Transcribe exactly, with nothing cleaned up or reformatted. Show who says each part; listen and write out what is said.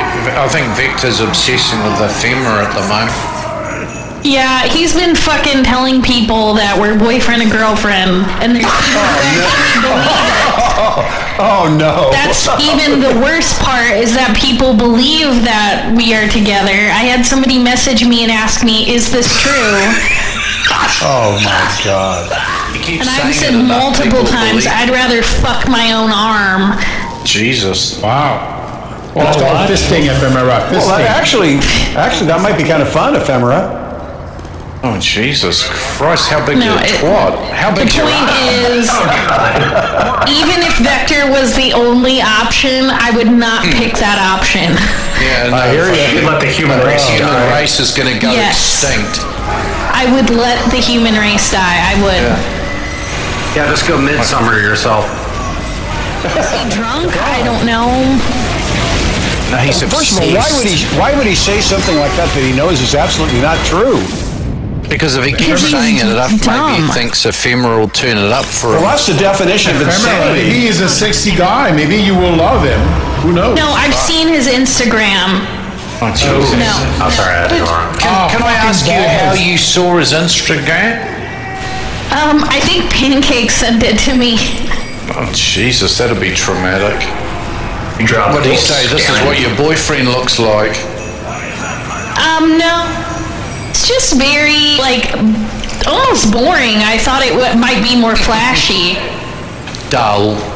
Speaker 1: I think Victor's obsessing with the femur at the moment.
Speaker 2: Yeah, he's been fucking telling people that we're boyfriend and girlfriend, and there's people that
Speaker 3: Oh no.
Speaker 2: That's even the worst part, is that people believe that we are together. I had somebody message me and ask me, is this true?
Speaker 3: Oh my God.
Speaker 2: And I've said multiple times, I'd rather fuck my own arm.
Speaker 1: Jesus.
Speaker 4: Wow. Well, that's called fisting, ephemera. Fisting.
Speaker 3: Well, that actually, actually, that might be kind of fun, ephemera.
Speaker 1: Oh, Jesus Christ, how big
Speaker 2: No,
Speaker 1: is
Speaker 2: it-
Speaker 1: your twat? How
Speaker 2: The
Speaker 1: big your
Speaker 2: point
Speaker 1: arm?
Speaker 2: is, even if Vector was the only option, I would not pick that option.
Speaker 1: Yeah, no,
Speaker 3: I hear you.
Speaker 5: You'd let the human race
Speaker 1: the human
Speaker 5: die.
Speaker 1: race is going to go
Speaker 2: Yes.
Speaker 1: extinct.
Speaker 2: I would let the human race die. I would.
Speaker 5: Yeah, just go midsummer yourself.
Speaker 2: Is he drunk? I don't know.
Speaker 1: No, he's
Speaker 3: First of all, why would he? Why would he say something like that that he knows is absolutely not true?
Speaker 1: Because if he
Speaker 2: Because
Speaker 1: keeps
Speaker 2: he's
Speaker 1: saying it enough, maybe he
Speaker 2: dumb.
Speaker 1: thinks ephemera will turn it up for
Speaker 3: Well,
Speaker 1: him.
Speaker 3: that's the definition of
Speaker 4: Ephemera. Maybe
Speaker 3: insanity.
Speaker 4: he's a sexy guy. Maybe you will love him. Who knows?
Speaker 2: No, I've seen his Instagram.
Speaker 1: Oh, Jesus.
Speaker 2: No.
Speaker 5: I'm sorry, I had to go wrong.
Speaker 1: Can,
Speaker 4: Oh,
Speaker 1: can I
Speaker 4: fucking
Speaker 1: ask you how
Speaker 4: balls.
Speaker 1: you saw his Instagram?
Speaker 2: Um, I think Pancake sent it to me.
Speaker 1: Oh, Jesus, that'd be traumatic.
Speaker 5: You dropped
Speaker 1: What did he
Speaker 5: the
Speaker 1: say? This is
Speaker 5: scanner.
Speaker 1: what your boyfriend looks like.
Speaker 2: Um, no. It's just very, like, almost boring. I thought it w- might be more flashy.
Speaker 1: Dull.